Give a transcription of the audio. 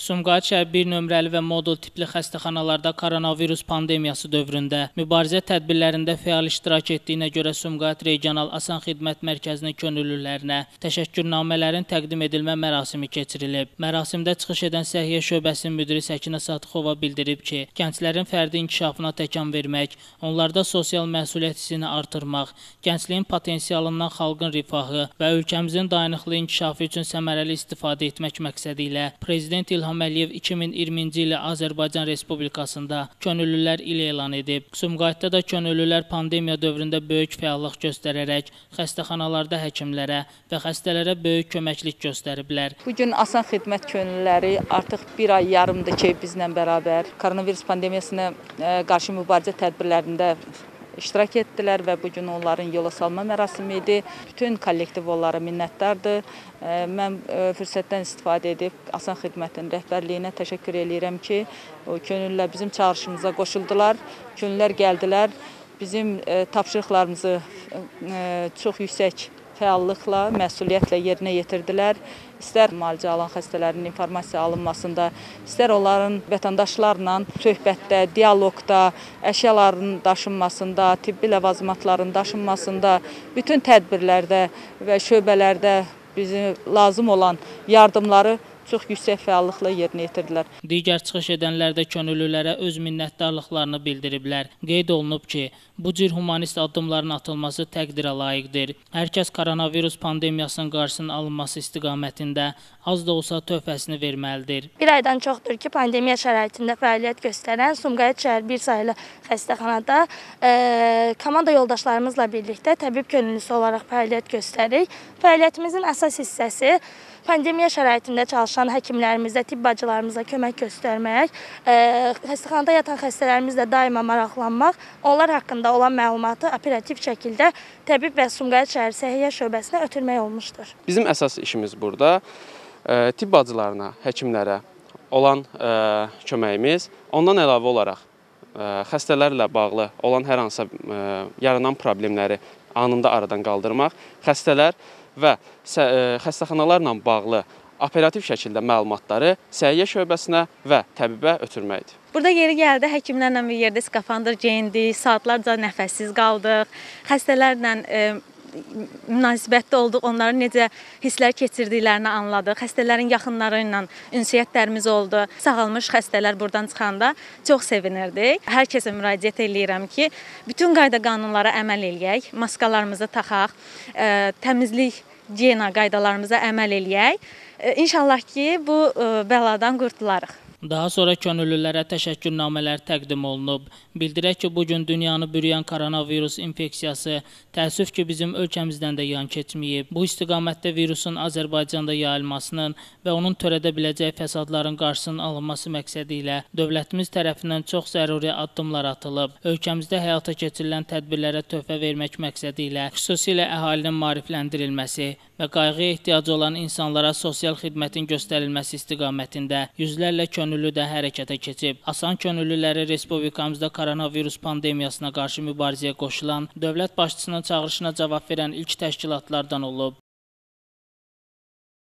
Sumqayıt şəhər 1 nömrəli və modul tipli xəstəxanalarda koronavirus pandemiyası dövründə mübarizə tədbirlərində fəal iştirak etdiyinə görə Sumqayıt Regional Asan Xidmət Mərkəzinin könüllülərinə təşəkkürnamələrin təqdim edilmə mərasimi keçirilib. Mərasimdə çıxış edən Səhiyyə Şöbəsinin müdiri Səkinə Sadıxova bildirib ki, gənclərin fərdi inkişafına təkan vermək, onlarda sosial məsuliyyət hissini artırmaq, gəncliyin potensialından xalqın rifahı və ölkəmizin dayanıqlı inkişafı üçün səmərəli istifadə etmək məqsədi ilə Prezident İlham Əliyev 2020-ci ili Azərbaycan Respublikasında Könüllülər ili elan edib. Sumqayıtda da könüllülər pandemiya dövründə böyük fəallıq göstərərək xəstəxanalarda həkimlərə və xəstələrə böyük köməklik göstəriblər. Bugün Asan Xidmət könüllüləri artıq bir ay yarımdır ki, bizlə bərabər koronavirus pandemiyasına qarşı mübarizə tədbirlərində iştirak etdilər və bugün onların yola salma mərasimi idi. Bütün kollektiv onlara minnətdardır. Mən fürsətdən istifadə edib Asan Xidmətin rəhbərliyinə təşəkkür edirəm ki, o könüllülər bizim çağırışımıza qoşuldular. Könüllülər gəldilər, bizim tapşırıqlarımızı çox yüksək fəallıqla, məsuliyyətlə yerinə yetirdilər. İstər müalicə alan xəstələrin informasiya alınmasında, istər onların vətəndaşlarla söhbətdə, dialoqda, əşyaların daşınmasında, tibbi ləvazimatların daşınmasında, bütün tədbirlərdə və şöbələrdə bizə lazım olan yardımları çox yüksək fəallıqla yerinə yetirdilər. Digər çıxış edənlər də könüllülərə öz minnətdarlıqlarını bildiriblər. Qeyd olunub ki, bu cür humanist addımların atılması təqdirə layiqdir. Hər kəs koronavirus pandemiyasının qarşısının alınması istiqamətində az da olsa töhfəsini verməlidir. Bir aydan çoxdur ki, pandemiya şəraitində fəaliyyət göstərən Sumqayıt şəhər 1 sayılı xəstəxanada komanda yoldaşlarımızla birlikdə təbib könüllüsü olaraq fəaliyyət göstəririk. Fəaliyyətimizin əsas hissəsi pandemiya şəraitində çalışan həkimlərimizə, tibb bacılarımıza kömək göstərmək, xəstəxanada yatan xəstələrimizlə daima maraqlanmaq, onlar haqqında olan məlumatı operativ şəkildə təbib və Sumqayıt şəhər Səhiyyə şöbəsinə ötürmək olmuşdur. Bizim əsas işimiz burada tibb bacılarına, həkimlərə olan köməyimiz, ondan əlavə olaraq xəstələrlə bağlı olan hər hansı yaranan problemləri anında aradan qaldırmaq, xəstələr və xəstəxanalarla bağlı operativ şəkildə məlumatları səhiyyə şöbəsinə və təbibə ötürməkdir. Burada yeri gəldi, həkimlərlə bir yerdə skafandr geyindik, saatlarca nəfəssiz qaldıq, xəstələrlə münasibətdə olduq, onların necə hisslər keçirdiklərini anladıq, xəstələrin yaxınları ilə ünsiyyətlərimiz oldu. Sağalmış xəstələr buradan çıxanda çox sevinirdik. Hər kəsə müraciət edirəm ki, bütün qayda qanunlara əməl eləyək, maskalarımızı taxaq, təmizlik gigiyena qaydalarımıza əməl eləyək. İnşallah ki, bu bəladan qurtularıq. Daha sonra könüllülərə təşəkkürnamələr təqdim olunub. Bildirək ki, bugün dünyanı bürüyən koronavirus infeksiyası təəssüf ki, bizim ölkəmizdən də yan keçməyib. Bu istiqamətdə virusun Azərbaycanda yayılmasının və onun törədə biləcəyi fəsadların qarşısının alınması məqsədi ilə dövlətimiz tərəfindən çox zəruri addımlar atılıb. Ölkəmizdə həyata keçirilən tədbirlərə töhfə vermək məqsədi ilə xüsusilə əhalinin maarifləndirilməsi və qayğıya ehtiyacı olan insanlara sosial xidmətin göstərilməsi istiqamətində yüzlərlə könüllü də hərəkətə keçib. Asan könüllüləri Respublikamızda koronavirus pandemiyasına qarşı mübarizəyə qoşulan, dövlət başçısının çağırışına cavab verən ilk təşkilatlardan olub.